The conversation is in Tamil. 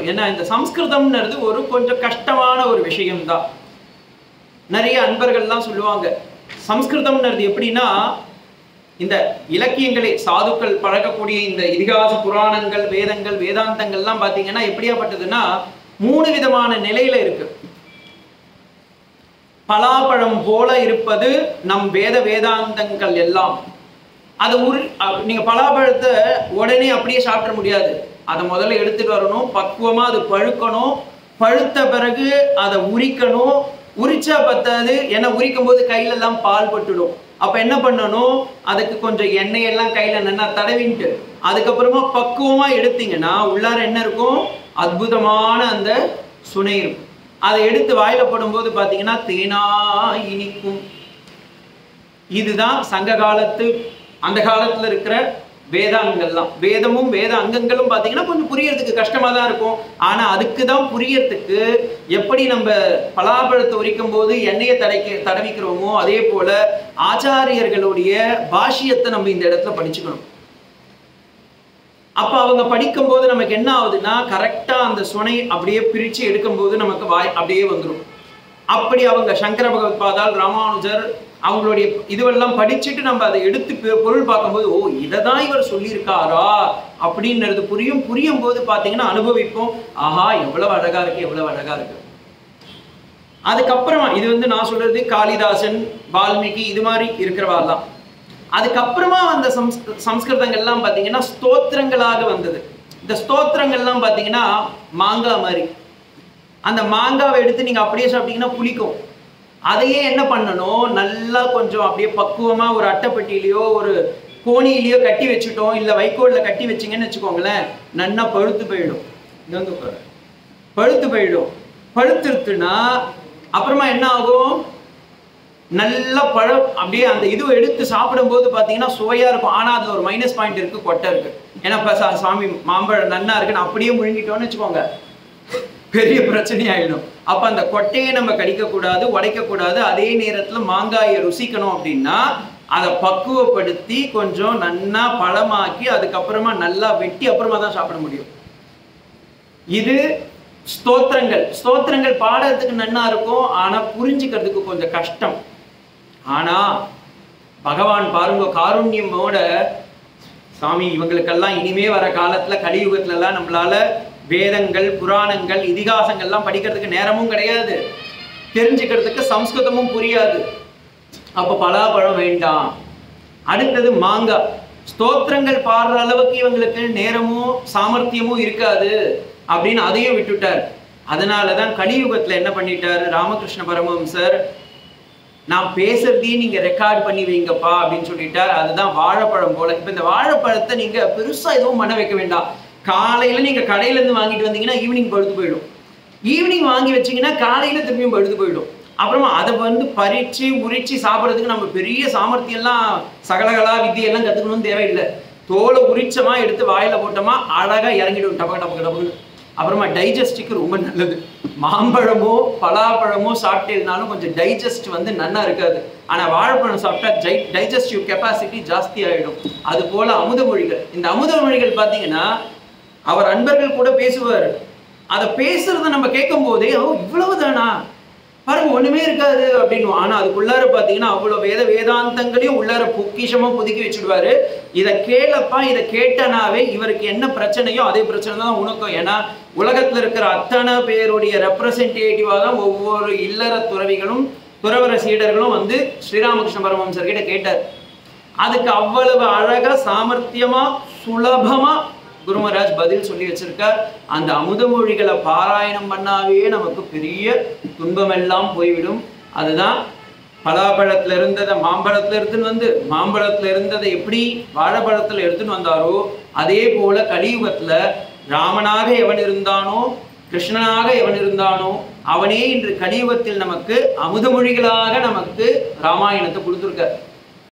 ஏன்னா இந்த சம்ஸ்கிருதம்ன்றது ஒரு கொஞ்சம் கஷ்டமான ஒரு விஷயம்தான். நிறைய அன்பர்கள்லாம் சொல்லுவாங்க சம்ஸ்கிருதம்ன்றது எப்படின்னா, இந்த இலக்கியங்களே சாதுக்கள் பழகக்கூடிய இந்த இதிகாச புராணங்கள் வேதங்கள் வேதாந்தங்கள்லாம் பார்த்தீங்கன்னா எப்படியாப்பட்டதுன்னா 3 விதமான நிலையில இருக்கு. பலாப்பழம் போல இருப்பது நம் வேதாந்தங்கள் எல்லாம். அது நீங்க பலாப்பழத்தை உடனே அப்படியே சாப்பிட முடியாது. அதை முதல்ல எடுத்துட்டு வரணும், பக்குவமா அது பழுக்கணும், பழுத்த பிறகு அதை உரிக்கணும். உரிச்சா பத்தாது, ஏன்னா உரிக்கும் போது கையில எல்லாம் பால் பட்டுடும். அப்ப என்ன பண்ணணும், அதுக்கு கொஞ்சம் எண்ணெயெல்லாம் கையில நல்லா தடவிட்டு அதுக்கப்புறமா பக்குவமா எடுத்தீங்கன்னா உள்ளார என்ன இருக்கும், அற்புதமான அந்த சுனை இருக்கும். அதை எடுத்து வாயில போடும்போது பாத்தீங்கன்னா தேனா இனிக்கும். இதுதான் சங்க காலத்து அந்த காலத்துல இருக்கிற வேதாங்கள்லாம். வேதமும் வேத அங்கங்களும் பார்த்தீங்கன்னா கொஞ்சம் புரியறதுக்கு கஷ்டமா தான் இருக்கும். ஆனா அதுக்கு தான் புரியறதுக்கு எப்படி நம்ம பலாப்பழத்தை உரிக்கும் போது எண்ணெயை தடவிக்கிறோமோ அதே போல ஆச்சாரியர்களுடைய பாஷ்யத்தை நம்ம இந்த இடத்துல படிச்சுக்கணும். அப்ப அவங்க படிக்கும் போது நமக்கு என்ன ஆகுதுன்னா கரெக்டா அந்த சுனை அப்படியே பிரிச்சு எடுக்கும் போது நமக்கு அப்படியே வந்துடும். அப்படி அவங்க சங்கர பகவத்பாதால் ராமானுஜர் அவங்களுடைய இதுவெல்லாம் படிச்சுட்டு நம்ம அதை எடுத்து பொருள் பார்க்கும்போது ஓ இதைதான் இவர் சொல்லியிருக்காரா அப்படின்றது புரியும் போது பார்த்தீங்கன்னா அனுபவிப்போம். ஆஹா எவ்வளவு அழகா இருக்கு, எவ்வளவு அழகா இருக்கு. அதுக்கப்புறமா இது நான் சொல்றது காளிதாசன் வால்மீகி இது மாதிரி இருக்கிறவாள்லாம். அதுக்கப்புறமா அந்த சம்ஸ்கிருதங்கள்லாம் பார்த்தீங்கன்னா ஸ்தோத்திரங்களாக வந்தது. இந்த ஸ்தோத்திரங்கள்லாம் பார்த்தீங்கன்னா மாங்காய் மாதிரி. அந்த மாங்காவை எடுத்து நீங்க அப்படியே சாப்பிட்டீங்கன்னா புளிக்கும். அதையே என்ன பண்ணணும், நல்லா கொஞ்சம் அப்படியே பக்குவமா ஒரு அட்டைப்பட்டியிலையோ ஒரு கோணியிலையோ கட்டி வச்சுட்டோம், இல்லை வைக்கோல்ல கட்டி வச்சிங்கன்னு வச்சுக்கோங்களேன், நல்லா பழுத்து போயிடும். பழுத்து போயிடும். பழுத்துருத்துனா அப்புறமா என்ன ஆகும், நல்ல பழம் அப்படியே அந்த இதுவை எடுத்து சாப்பிடும் போது பார்த்தீங்கன்னா சுவையா இருக்கும். ஆனா அதுல ஒரு மைனஸ் பாயிண்ட் இருக்கு, கொட்டை இருக்கு. ஏன்னா இப்ப சாமி மாம்பழம் நன்னா இருக்குன்னு அப்படியே முழுங்கிட்டோம்னு வச்சுக்கோங்க, பெரிய பிரச்சனை ஆயிடும். அப்ப அந்த கொட்டையை நம்ம கடிக்க கூடாது, உடைக்க கூடாது. அதே நேரத்துல மாங்காயை ருசிக்கணும் அப்படின்னா அதை பக்குவப்படுத்தி கொஞ்சம் நன்னா பழமாக்கி அதுக்கப்புறமா நல்லா வெட்டி அப்புறமா தான் சாப்பிட முடியும். இது ஸ்தோத்திரங்கள் பாடுறதுக்கு நன்னா இருக்கும், ஆனா புரிஞ்சுக்கிறதுக்கு கொஞ்சம் கஷ்டம். ஆனா பகவான் பாருங்க காருண்யமோட சாமி இவங்களுக்கெல்லாம் இனிமே வர காலத்துல கலியுகத்துல எல்லாம் நம்மளால வேதங்கள் புராணங்கள் இதிகாசங்கள்லாம் படிக்கிறதுக்கு நேரமும் கிடையாது, தெரிஞ்சுக்கிறதுக்கு சம்ஸ்கிருதமும் புரியாது. அப்ப பலாப்பழம் வேண்டாம். அடுத்தது மாங்காய். ஸ்தோத்திரங்கள் பாடுற அளவுக்கு இவங்களுக்கு நேரமும் சாமர்த்தியமும் இருக்காது அப்படின்னு அதையும் விட்டுட்டார். அதனாலதான் கலியுகத்துல என்ன பண்ணிட்டாரு ராமகிருஷ்ண பரமஹம்சர், நான் பேசுறதையும் நீங்க ரெக்கார்ட் பண்ணி வைங்கப்பா அப்படின்னு சொல்லிட்டார். அதுதான் வாழைப்பழம் போல. இப்ப இந்த வாழைப்பழத்தை நீங்க பெருசா எதுவும் பண்ண வைக்க வேண்டாம். காலையில நீங்க கடையில இருந்து வாங்கிட்டு வந்தீங்கன்னா ஈவினிங் பழுத்து போயிடும். ஈவினிங் வாங்கி வச்சீங்கன்னா காலையில திரும்பியும் பழுத்து போயிடும். அப்புறமா அதை பறிச்சு உரிச்சு சாப்பிட்றதுக்கு நம்ம பெரிய சாமர்த்தியெல்லாம் சகலகலா வித்தியெல்லாம் கத்துக்கணும்னு தேவையில்லை. தோலை உரிச்சமா எடுத்து வாயில போட்டோமா அழகா இறங்கிடும் டபக்கு டபக்கு டபக்குன்னு. அப்புறமா டைஜஸ்டுக்கு ரொம்ப நல்லது. மாம்பழமோ பலாப்பழமோ சாப்பிட்டேனாலும் கொஞ்சம் டைஜஸ்ட் நன்னா இருக்காது. ஆனா வாழைப்பழம் சாப்பிட்டா டைஜஸ்டிவ் கெப்பாசிட்டி ஜாஸ்தி ஆயிடும். அது போல அமுத மொழிகள். இந்த அமுத மொழிகள் பார்த்தீங்கன்னா அவர் அன்பர்கள் கூட பேசுவார். அதை பேசுறத நம்ம கேட்கும் போதே ஓ இவ்வளவுதானா பாருங்க ஒண்ணுமே இருக்காது அப்படின்னு. ஆனா அதுக்குள்ளார பாத்தீங்கன்னா அவ்வளவு வேதாந்தங்களையும் உள்ளார பொக்கிஷமா புதுக்கி வச்சுடுவாரு. இதை கேளப்பா, இதை கேட்டனாவே இவருக்கு என்ன பிரச்சனையோ அதே பிரச்சனை தான் உனக்கும். ஏன்னா உலகத்துல இருக்கிற அத்தனை பேருடைய ரெப்ரசன்டேட்டிவா தான் ஒவ்வொரு இல்லற துறவிகளும் துறவர சீடர்களும் ஸ்ரீராமகிருஷ்ண பரமஹம்சர் கிட்ட கேட்டார். அதுக்கு அவ்வளவு அழகா சாமர்த்தியமா சுலபமா குருமராஜ் பதில் சொல்லி வச்சிருக்கார். அந்த அமுத மொழிகளை பாராயணம் பண்ணாவே நமக்கு பெரிய துன்பமெல்லாம் போய்விடும். அதுதான் பலாப்பழத்துல இருந்ததை மாம்பழத்துல எடுத்துன்னு மாம்பழத்துல இருந்ததை எப்படி வாழைப்பழத்துல எடுத்துன்னு வந்தாரோ அதே போல கலியுகத்துல ராமனாக எவன் இருந்தானோ கிருஷ்ணனாக எவன் இருந்தானோ அவனே இன்று கலியுகத்தில் நமக்கு அமுத மொழிகளாக நமக்கு ராமாயணத்தை கொடுத்துருக்க.